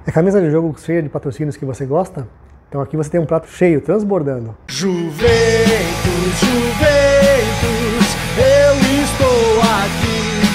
É camisa de jogo cheia de patrocínios que você gosta? Então aqui você tem um prato cheio, transbordando. Juventus, Juventus, eu estou aqui.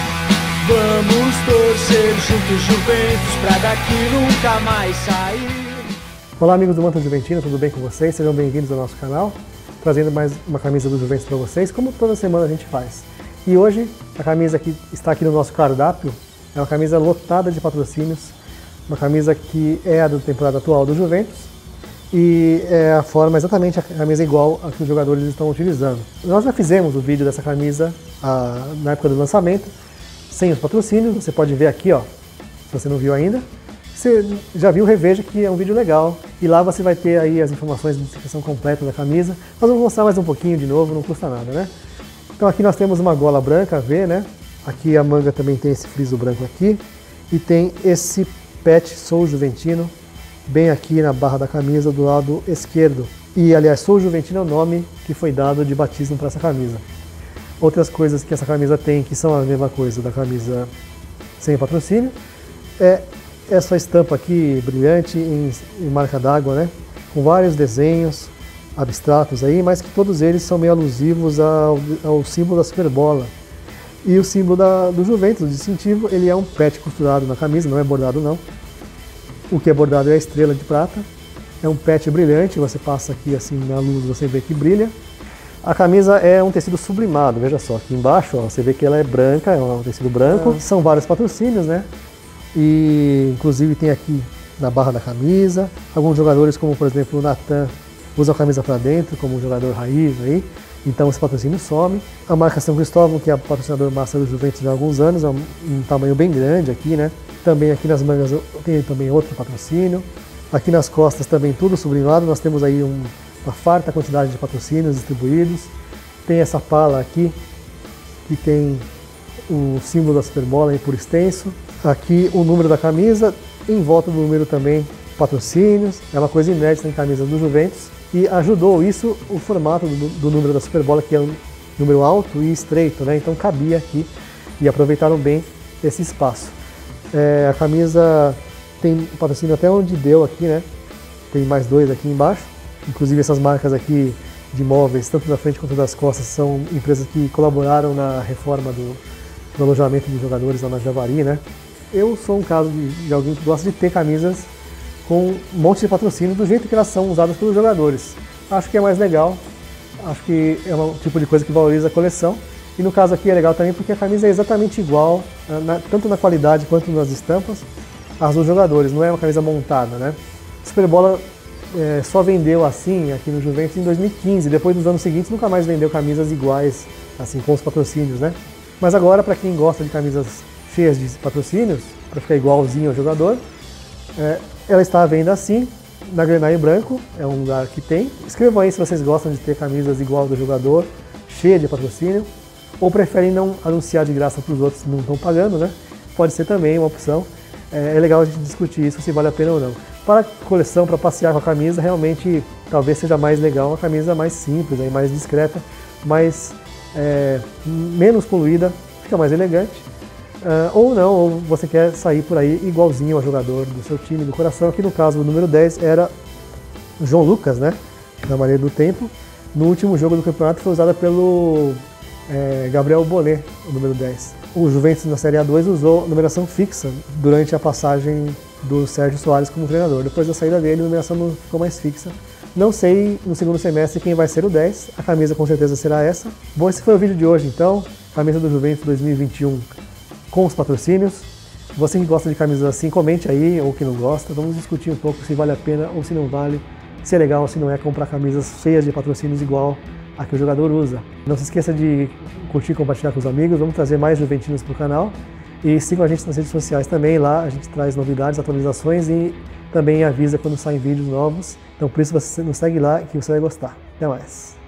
Vamos torcer juntos, Juventus, pra daqui nunca mais sair. Olá amigos do Manto Juventino, tudo bem com vocês? Sejam bem-vindos ao nosso canal, trazendo mais uma camisa do Juventus para vocês, como toda semana a gente faz. E hoje a camisa que está aqui no nosso cardápio é uma camisa lotada de patrocínios, uma camisa que é a da temporada atual do Juventus e é a forma exatamente a camisa igual a que os jogadores estão utilizando. Nós já fizemos o vídeo dessa camisa na época do lançamento, sem os patrocínios, você pode ver aqui, ó, se você não viu ainda. Você já viu, reveja que é um vídeo legal e lá você vai ter aí as informações de descrição completa da camisa. Nós vamos mostrar mais um pouquinho de novo, não custa nada, né? Então aqui nós temos uma gola branca V, né? Aqui a manga também tem esse friso branco aqui e tem esse pet Sou Juventino bem aqui na barra da camisa do lado esquerdo. E aliás, Sou Juventino é o nome que foi dado de batismo para essa camisa. Outras coisas que essa camisa tem que são a mesma coisa da camisa sem patrocínio é essa estampa aqui brilhante em marca d'água, né? Com vários desenhos abstratos aí, mas que todos eles são meio alusivos ao símbolo da Superbola. E o símbolo do Juventus, o distintivo, ele é um pet costurado na camisa, não é bordado não. O que é bordado é a estrela de prata. É um pet brilhante, você passa aqui assim na luz, você vê que brilha. A camisa é um tecido sublimado, veja só, aqui embaixo ó, você vê que ela é branca, é um tecido branco. São vários patrocínios, né? E inclusive tem aqui na barra da camisa, alguns jogadores como por exemplo o Natan usa a camisa para dentro como um jogador raiz aí, então esse patrocínio some. A marca São Cristóvão, que é a patrocinador master do Juventus já há alguns anos, é um tamanho bem grande aqui, né? Também aqui nas mangas tem também outro patrocínio. Aqui nas costas também tudo sublimado, nós temos aí uma farta quantidade de patrocínios distribuídos. Tem essa pala aqui, que tem o símbolo da Superbola aí por extenso. Aqui o número da camisa, em volta do número também patrocínios. É uma coisa inédita em camisa do Juventus. E ajudou isso o formato do número da Superbola, que é um número alto e estreito, né? Então cabia aqui e aproveitaram bem esse espaço. A camisa tem patrocínio até onde deu aqui, né? Tem mais dois aqui embaixo. Inclusive essas marcas aqui de móveis, tanto da frente quanto das costas, são empresas que colaboraram na reforma do alojamento dos jogadores lá na Javari, né? Eu sou um caso de alguém que gosta de ter camisas com um monte de patrocínio do jeito que elas são usadas pelos jogadores. Acho que é mais legal, acho que é um tipo de coisa que valoriza a coleção. E no caso aqui é legal também porque a camisa é exatamente igual, tanto na qualidade quanto nas estampas, às dos jogadores, não é uma camisa montada, né? A Superbola só vendeu assim aqui no Juventus em 2015, depois nos anos seguintes nunca mais vendeu camisas iguais, assim, com os patrocínios, né? Mas agora, para quem gosta de camisas cheias de patrocínios, para ficar igualzinho ao jogador, ela está à venda assim, na Grenai Branco, é um lugar que tem. Escrevam aí se vocês gostam de ter camisas igual do jogador, cheia de patrocínio, ou preferem não anunciar de graça para os outros que não estão pagando, né? Pode ser também uma opção. É legal a gente discutir isso, se vale a pena ou não. Para coleção, para passear com a camisa, realmente talvez seja mais legal uma camisa mais simples, aí, mais discreta, menos poluída, fica mais elegante. Ou não, ou você quer sair por aí igualzinho ao jogador do seu time, do coração. Aqui no caso o número 10 era João Lucas, né? Na Marinha do Tempo. No último jogo do campeonato foi usada pelo Gabriel Bolé, o número 10. O Juventus na Série A2 usou numeração fixa durante a passagem do Sérgio Soares como treinador. Depois da saída dele, a numeração não ficou mais fixa. Não sei no segundo semestre quem vai ser o 10, a camisa com certeza será essa. Bom, esse foi o vídeo de hoje então, camisa do Juventus 2021 com os patrocínios. Você que gosta de camisas assim, comente aí, ou que não gosta, vamos discutir um pouco se vale a pena ou se não vale, se é legal ou se não é comprar camisas cheias de patrocínios igual a que o jogador usa. Não se esqueça de curtir e compartilhar com os amigos, vamos trazer mais juventinos para o canal. E sigam a gente nas redes sociais também, lá a gente traz novidades, atualizações e também avisa quando saem vídeos novos. Então por isso você nos segue lá que você vai gostar. Até mais!